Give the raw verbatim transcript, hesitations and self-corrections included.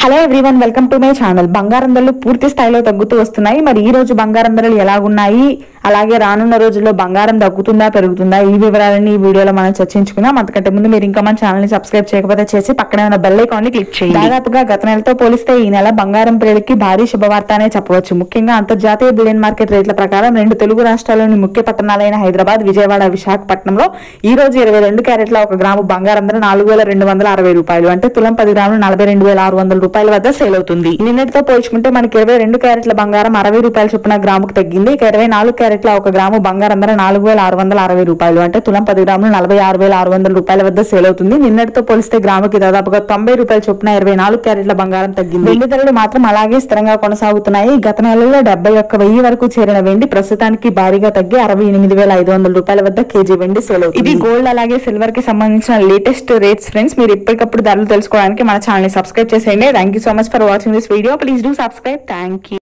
Hello everyone, welcome to my channel. బంగారం ధరలు పూర్తి స్థాయిలో తగ్గుతూ వస్తున్నాయి. మరి ఈ రోజు బంగారం ధరలు ఎలాగున్నాయి, అలాగే రానున్న రోజుల్లో బంగారం తగ్గుతుందా పెరుగుతుందా, ఈ వివరాలని ఈ వీడియోలో మనం చర్చించుకుందాం. అంతకంటే ముందు మీరు ఇంకా మన ఛానల్ ని సబ్స్క్రైబ్ చేయకపోతే చేసి పక్కనే ఉన్న బెల్ ఐకాన్ ని క్లిక్ చేయండి. దాదాపుగా గత నెలతో పోలిస్తే ఈ నెల బంగారం ప్రియులకి భారీ శుభవార్త అనే చెప్పవచ్చు. ముఖ్యంగా అంతర్జాతీయ బులియన్ మార్కెట్ రేట్ల ప్రకారం రెండు తెలుగు రాష్ట్రాల్లోని ముఖ్య పట్టణాలైన హైదరాబాద్, విజయవాడ, విశాఖపట్నంలో ఈ రోజు ఇరవై రెండు క్యారెట్ల ఒక గ్రాము బంగారం ధర నాలుగు వేల రెండు వందల అరవై రూపాయలు అంటే తులం పది గ్రాములు నలభై రెండు వేల ఆరు వందల రూపాయల వద్ద సేల్ అవుతుంది. నిన్నటితో పోల్చుకుంటే మనకి ఇరవై రెండు క్యారెట్ల బంగారం అరవై రూపాయల చొప్పున గ్రాముకు తగ్గింది. ఇక ఇరవై నాలుగు క్యారెట్ల ఒక గ్రాము బంగారం ధర నాలుగు వేల ఆరు వందల అరవై రూపాయలు అంటే తులం పది గ్రాములు నలభై ఆరు వేల ఆరు వందల రూపాయల వద్ద సేల్ అవుతుంది. నిన్నటితో పోలిస్తే గ్రాముకి దాదాపుగా తొంభై రూపాయల చొప్పున ఇరవై నాలుగు క్యారెట్ల బంగారం తగ్గింది. వెండి ధరలు మాత్రం అలాగే స్థిరంగా కొనసాగుతున్నాయి. గత నెలలో డెబ్బై ఒక్క వెయ్యి వరకు చేరిన వెండి ప్రస్తుతానికి భారీగా తగ్గి అరవై ఎనిమిది వేల ఐదు వందల రూపాయల వద్ద కేజీ వెండి సేల్ అవుతుంది. ఇది గోల్డ్ అలాగే సిల్వర్ కి సంబంధించిన లేటెస్ట్ రేట్స్ ఫ్రెండ్స్. మీరు ఎప్పటికప్పుడు ధరలు తెలుసుకోవడానికి మన ఛానల్ ని సబ్స్క్రైబ్ చేసేయండి. Thank you so much for watching this video. Please do subscribe. Thank you.